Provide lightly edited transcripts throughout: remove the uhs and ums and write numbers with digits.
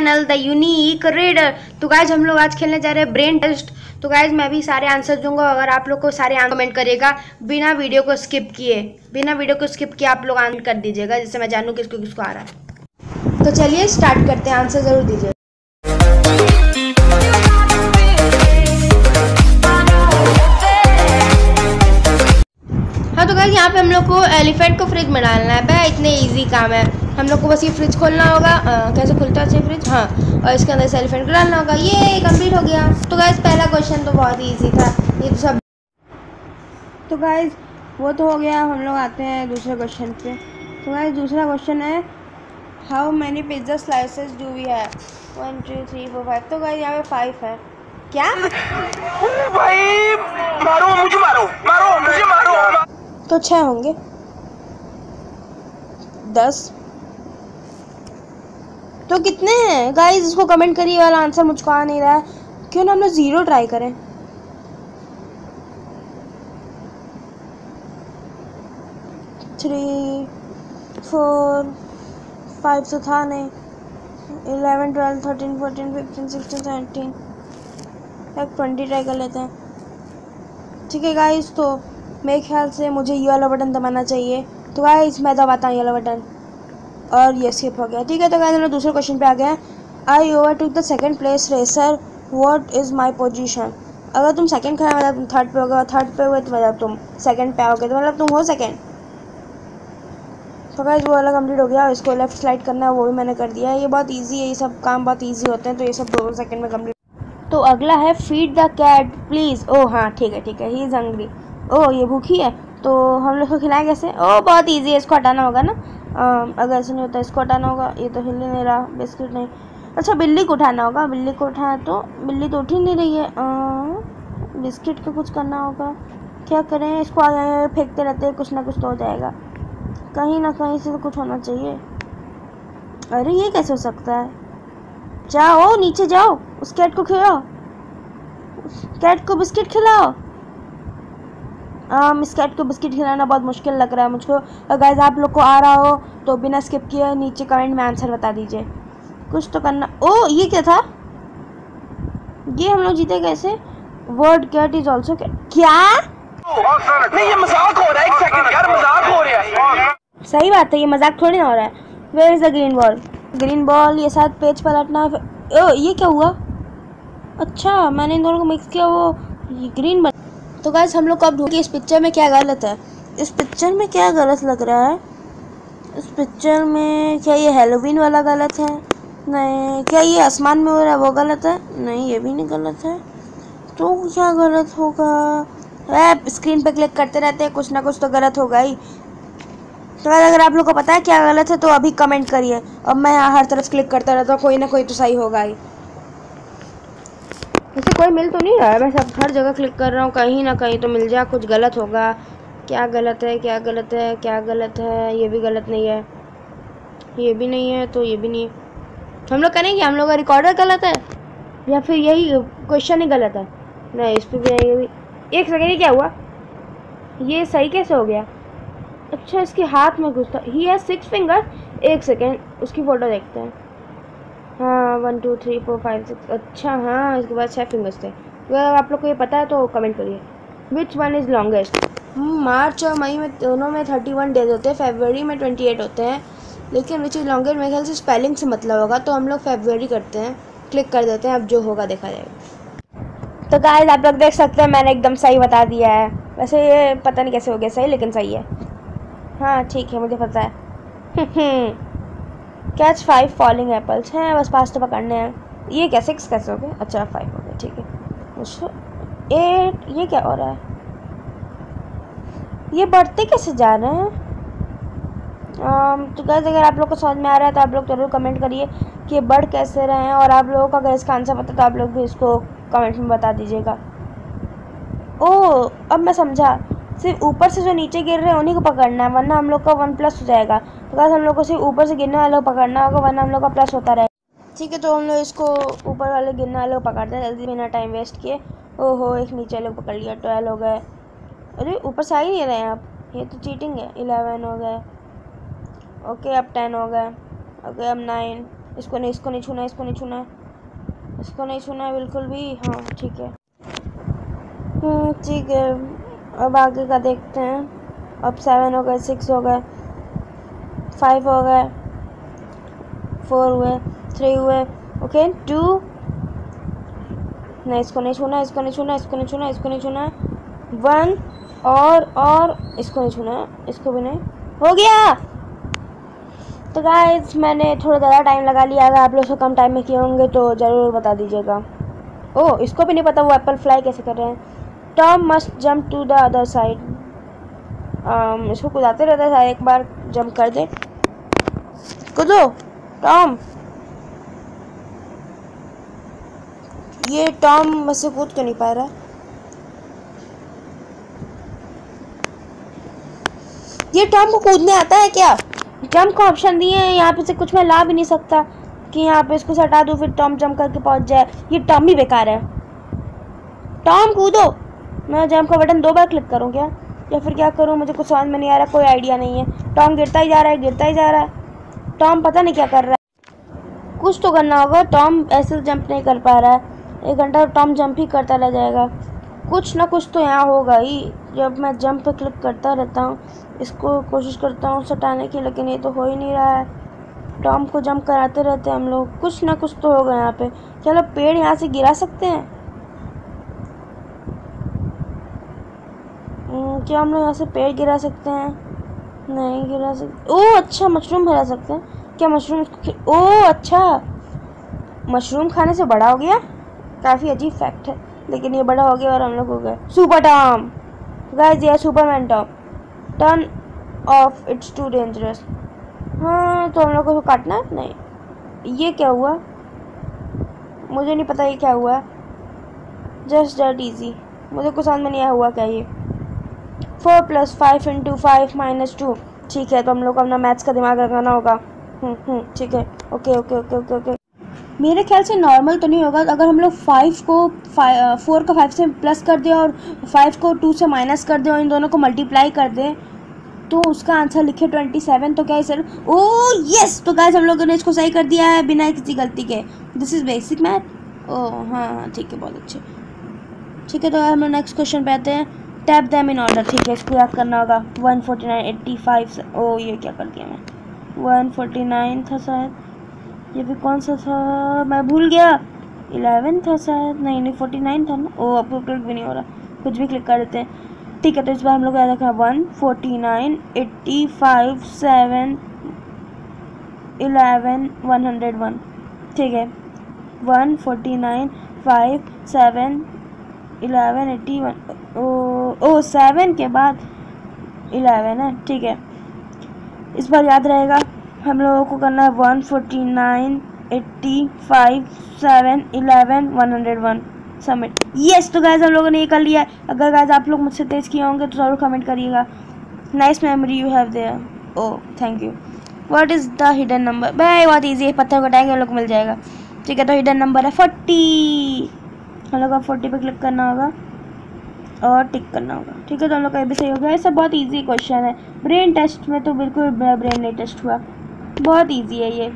The unique reader. तो guys हम लोग आज खेलने जा रहे हैं ब्रेन टेस्ट। तो गाइज मैं भी सारे आंसर दूंगा, अगर आप लोग को सारे आंसर कमेंट करेगा बिना वीडियो को स्किप किए आप लोग आंसर कर दीजिएगा, जिससे मैं जानूँ किसको किसको आ रहा है। तो चलिए स्टार्ट करते हैं, आंसर जरूर दीजिए। हाँ तो गाइस यहाँ पे हम लोग को एलिफेंट को फ्रिज में डालना है। भाई इतने इजी काम है, हम लोग को बस ये फ्रिज खोलना होगा। कैसे खुलता है फ्रिज? हाँ, और इसके अंदर से एलिफेंट को डालना होगा। ये कंप्लीट हो गया। तो गाइस पहला क्वेश्चन तो बहुत ही इजी था, ये तो सब। तो गाइस वो तो हो गया, हम लोग आते हैं दूसरे क्वेश्चन पे। तो गाइस दूसरा क्वेश्चन है how many pizza slices do we have? 1 2 3 4 5। तो गाइस यहाँ पे 5 है। क्या भाई मारो मुझे, मारो मुझे, मारो। तो 6 होंगे। 10 तो कितने हैं गाइस? इसको कमेंट करिए, वाला आंसर मुझको आ नहीं रहा है। क्यों ना हम लोग 0 ट्राई करें। 3 4 5 तो था नहीं। 11 12 13 14 15 16 17 तक 20 ट्राई कर लेते हैं। ठीक है गाइस, तो मेरे ख्याल से मुझे ये वाला बटन दबाना चाहिए। तो गाइस मैं दबाता हूँ ये वाला बटन और ये स्किप हो गया। ठीक है, तो गाइस हम लोग दूसरे क्वेश्चन पे आ गए हैं। I overtook the second place racer, what is my position? अगर तुम सेकंड खड़ा मतलब तुम थर्ड पे होगा, थर्ड पे हुए तो मतलब तुम सेकंड पे आओगे, तो मतलब तुम हो सेकंड। तो गाइस वो वाला कंप्लीट हो गया। इसको लेफ्ट स्लाइड करना है, वो भी मैंने कर दिया है। ये बहुत ईजी है, ये सब काम बहुत ईजी होते हैं, तो ये सब 2 सेकंड में कंप्लीट। तो अगला है feed the cat please. Oh हाँ ठीक है, ही इज़ हंग्री। ओह ये भूखी है, तो हम लोग को खिलाएं कैसे? ओह बहुत इजी है, इसको हटाना होगा ना। अगर ऐसे नहीं होता इसको हटाना होगा। ये तो हिल ही नहीं रहा, बिस्किट नहीं। अच्छा बिल्ली को उठाना होगा, बिल्ली को उठाया तो बिल्ली तो उठ ही नहीं रही है। बिस्किट को कुछ करना होगा, क्या करें? इसको आगे फेंकते रहते हैं, कुछ ना कुछ तो हो जाएगा, कहीं ना कहीं से तो कुछ होना चाहिए। अरे ये कैसे हो सकता है? जाओ नीचे जाओ, उस कैट को खिलाओ, कैट को बिस्किट खिलाओ। इस कैट को बिस्किट खिलाना बहुत मुश्किल लग रहा है मुझको। गाइस आप लोग को आ रहा हो तो बिना स्किप किए नीचे कमेंट में आंसर बता दीजिए, कुछ तो करना। ओ ये क्या था? ये हम लोग जीते कैसे? वर्ड कैट इज ऑल्सो क्या? नहीं ये मजाक हो रहा है, एक सेकंड यार, मजाक हो रहा है। सही बात है, ये मजाक थोड़ी ना हो रहा है। Where is the green ball? Green ball ये साथ पेज पलटना। ओ ये क्या हुआ? अच्छा मैंने इन दोनों को मिक्स किया, वो ये ग्रीन बन। तो गाइस हम लोग को अब ढूंढिए इस पिक्चर में क्या गलत है। इस पिक्चर में क्या गलत लग रहा है? इस पिक्चर में क्या ये हैलोवीन वाला गलत है? नहीं। क्या ये आसमान में हो रहा है वो गलत है? नहीं ये भी नहीं गलत है। तो क्या गलत होगा? स्क्रीन पे क्लिक करते रहते हैं, कुछ ना कुछ तो गलत होगा ही। तो अगर आप लोग को पता है क्या गलत है तो अभी कमेंट करिए। अब मैं यहाँ हर तरफ क्लिक करता रहता हूँ, कोई ना कोई तो सही होगा ही। वैसे कोई मिल तो नहीं रहा है, मैं सब हर जगह क्लिक कर रहा हूँ, कहीं ना कहीं तो मिल जाए। कुछ गलत होगा। क्या गलत है, क्या गलत है, क्या गलत है? ये भी गलत नहीं है, ये भी नहीं है, तो ये भी नहीं है। हम लोग करेंगे, हम लोग का रिकॉर्डर गलत है या फिर यही क्वेश्चन ही गलत है? नहीं इस पर भी नहीं, ये भी। एक सेकेंड, ये क्या हुआ? ये सही कैसे हो गया? अच्छा इसके हाथ में घुसता। He has 6 finger. एक सेकेंड उसकी फ़ोटो देखते हैं। हाँ 1 2 3 4 5 6। अच्छा हाँ इसके बाद 6 फिंगर्स थे। अगर आप लोग को ये पता है तो कमेंट करिए। Which one is longest? मार्च और मई में दोनों में 31 डेज होते हैं, फरवरी में 28 होते हैं, लेकिन विच इज़ लॉन्गेस्ट मेरे ख्याल से स्पेलिंग से मतलब होगा, तो हम लोग फरवरी करते हैं, क्लिक कर देते हैं। अब जो होगा देखा जाएगा। तो गाइस आप लोग देख सकते हैं मैंने एकदम सही बता दिया है। वैसे ये पता नहीं कैसे हो गया सही, लेकिन सही है। हाँ ठीक है मुझे पता है। कैच 5 फॉलिंग एप्पल्स हैं, बस 5 तो पकड़ने हैं। ये क्या 6 कैसे हो गए? अच्छा 5 हो गए, ठीक है। मुझको 8। ये क्या हो रहा है? ये बढ़ते कैसे जा रहे हैं? तो गाइस अगर आप लोग को समझ में आ रहा है तो आप लोग जरूर कमेंट करिए कि ये बढ़ कैसे रहे हैं, और आप लोगों का अगर इसका आंसर पता तो आप लोग भी इसको कमेंट में बता दीजिएगा। ओह अब मैं समझा, सिर्फ ऊपर से जो नीचे गिर रहे हैं उन्हीं को पकड़ना है, वरना हम लोग का 1+ हो जाएगा। तो गाइस हम लोग को सिर्फ ऊपर से गिरने वाले को पकड़ना होगा, वरना हम लोग का प्लस होता रहेगा। ठीक है, तो हम लोग इसको ऊपर वाले गिरने वाले को पकड़ते हैं जल्दी, बिना टाइम वेस्ट किए। ओहो एक नीचे वाले को पकड़ लिया, 12 हो गए। अरे ऊपर से आ ही नहीं रहे हैं आप, ये तो चीटिंग है। 11 हो गए, ओके अब 10 हो गए, ओके अब 9, इसको नहीं, इसको नहीं छूना, इसको नहीं छूना, इसको नहीं छूना है बिल्कुल भी। हाँ ठीक है, ठीक है। अब आगे का देखते हैं। अब 7 हो गए, 6 हो गए, 5 हो गए, 4 हुए, 3 हुए, ओके 2। नहीं, इसको नहीं छूना, इसको नहीं छूना, इसको नहीं छूना, इसको नहीं छूना, 1 और इसको नहीं छूना, इसको भी नहीं। हो गया। तो गाइस मैंने थोड़ा ज़्यादा टाइम लगा लिया, अगर आप लोग से कम टाइम में किए होंगे तो ज़रूर बता दीजिएगा। ओह, इसको भी नहीं पता वो एप्पल फ्लाई कैसे कर रहे हैं। Tom must jump to the other side. इसको कूदाते रहता है, एक बार जंप कर दे। कूदो टॉम। ये टॉम मुझसे कूद क्यों नहीं पा रहा? ये टॉम को कूदने आता है क्या? जंप का ऑप्शन दिए हैं यहाँ पे, से कुछ मैं ला भी नहीं सकता कि यहाँ पे इसको हटा दूँ फिर टॉम जंप करके पहुँच जाए। ये टॉम ही बेकार है। टॉम कूदो। मैं जंप का बटन 2 बार क्लिक करूँ क्या, या फिर क्या करूँ? मुझे कुछ समझ में नहीं आ रहा, कोई आइडिया नहीं है। टॉम गिरता ही जा रहा है, गिरता ही जा रहा है। टॉम पता नहीं क्या कर रहा है। कुछ तो करना होगा, टॉम ऐसे जंप नहीं कर पा रहा है। 1 घंटा टॉम जंप ही करता रह जाएगा। कुछ ना कुछ तो यहाँ होगा ही। जब मैं जंप पे क्लिक करता रहता हूँ, इसको कोशिश करता हूँ सटाने की, लेकिन ये तो हो ही नहीं रहा है। टॉम को जंप कराते रहते हैं हम लोग, कुछ ना कुछ तो होगा यहाँ पे। चलो पेड़ यहाँ से गिरा सकते हैं? क्या हम लोग यहाँ से पेड़ गिरा सकते हैं? नहीं गिरा सकते। ओह अच्छा, मशरूम भरा सकते हैं क्या? मशरूम, ओह अच्छा, मशरूम खाने से बड़ा हो गया। काफ़ी अजीब फैक्ट है, लेकिन ये बड़ा हो गया और हम लोग हो गए सुपर टॉम। गाइस ये Superman Tom. Turn off, it's too dangerous. हाँ तो हम लोग को काटना है? नहीं। ये क्या हुआ? मुझे नहीं पता ये क्या हुआ। जस्ट दैट इजी, मुझे कुछ समझ में नहीं आया हुआ क्या ये। 4 + 5 × 5 - 2। ठीक है, तो हम लोग को अपना मैथ्स का दिमाग लगाना होगा। ठीक है, okay okay okay okay okay. मेरे ख्याल से नॉर्मल तो नहीं होगा अगर हम लोग 4 को 5 से प्लस कर दें और 5 को 2 से माइनस कर दें और इन दोनों को मल्टीप्लाई कर दें, तो उसका आंसर लिखे 27। तो क्या है सर? ओह यस, तो गाइस हम लोगों ने इसको सही कर दिया है बिना किसी गलती के। This is basic math. Oh हाँ ठीक है, बहुत अच्छे। ठीक है, तो हम लोग नेक्स्ट क्वेश्चन पे आते हैं। Tap them in order. ठीक है, इसको याद करना होगा। 149, 85। ओह ये क्या कर दिया मैं? 149 था शायद, ये भी कौन सा था मैं भूल गया। 11 था शायद, नहीं 49 था ना। ओह अब क्लिक भी नहीं हो रहा, कुछ भी क्लिक कर देते हैं। ठीक है, तो इस बार हम लोग याद रखना 149, 85, 7, 11, 101। ठीक है, 149, 5, 7, 11, 81। ओ 7 के बाद 11 है। ठीक है, इस बार याद रहेगा हम लोगों को करना है 149, 85, 7, 11, 101। सबमिट। यस, तो गाइस हम लोगों ने ये कर लिया है। अगर गाइस आप लोग मुझसे तेज किए होंगे तो ज़रूर कमेंट करिएगा। Nice memory you have there. Oh thank you. What is the hidden number? भाई बहुत ईजी है, पत्थर को उठाएंगे हम लोग को मिल जाएगा। ठीक है, तो हिडन नंबर है 40। हम लोग को 40 पे क्लिक करना होगा और टिक करना होगा। ठीक है, तो हम लोग का ये भी सही हो गया। ये सब बहुत ईजी क्वेश्चन है। ब्रेन टेस्ट में तो बिल्कुल ब्रेन नहीं टेस्ट हुआ, बहुत ईजी है ये।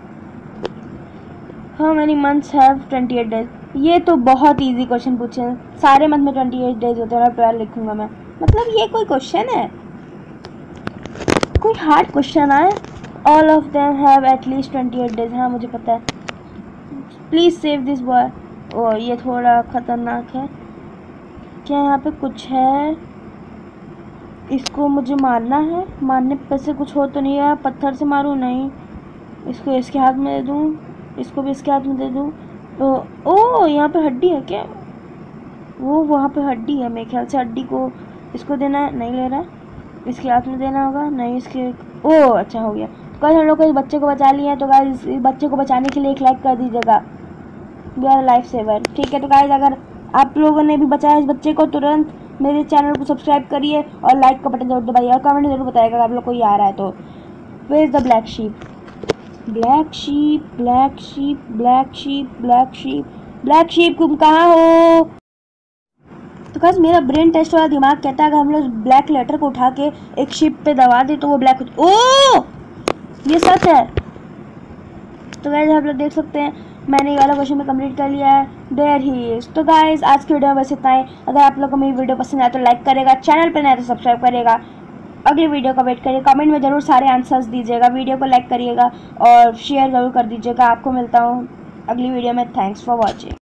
How many months have 28 days? ये तो बहुत ईजी क्वेश्चन पूछे हैं। सारे मंथ में 28 डेज होते हैं और 12 लिखूंगा मैं। मतलब ये कोई क्वेश्चन है? कोई हार्ड क्वेश्चन आए? All of them have at least 28 days. हाँ मुझे पता है। Please save this boy. ओ ये थोड़ा ख़तरनाक है। क्या यहाँ पे कुछ है? इसको मुझे मारना है। मारने पर से कुछ हो तो नहीं है? पत्थर से मारूँ? नहीं, इसको इसके हाथ में दे दूँ, इसको भी इसके हाथ में दे दूँ। ओ यहाँ पे हड्डी है क्या? वो वहाँ पे हड्डी है, मेरे ख्याल से हड्डी को इसको देना है। नहीं ले रहा, इसके हाथ में देना होगा। नहीं इसके, ओ अच्छा हो गया। तो गाइस हम लोग इस बच्चे को बचा लिए हैं, तो गाइस इस बच्चे को बचाने के लिए एक लाइक कर दीजिएगा। We are life saver. ठीक है, तो गाइस अगर आप लोगों ने भी बचाया इस बच्चे को, तुरंत मेरे चैनल को सब्सक्राइब करिए और लाइक का बटन जरूर दबाइए और कमेंट जरूर बताइएगा आप लोग को ये आ रहा है तो। Where is the black sheep? Black sheep, black sheep, black sheep, black sheep, black sheep तुम कहाँ हो? तो गाइस मेरा ब्रेन टेस्ट वाला दिमाग कहता है अगर हम लोग ब्लैक लेटर को उठा के एक शिप पे दबा दे तो वो ब्लैक हो। ओ ये सच है। तो गाइस आप लोग देख सकते हैं मैंने ये वाला क्वेश्चन में कंप्लीट कर लिया है। There he is. तो गाइस आज की वीडियो में बस इतना ही। अगर आप लोग को मेरी वीडियो पसंद आए तो लाइक करेगा, चैनल पर नया तो सब्सक्राइब करेगा, अगली वीडियो का वेट करिए। कमेंट में ज़रूर सारे आंसर्स दीजिएगा, वीडियो को लाइक करिएगा और शेयर ज़रूर कर दीजिएगा। आपको मिलता हूँ अगली वीडियो में। Thanks for watching.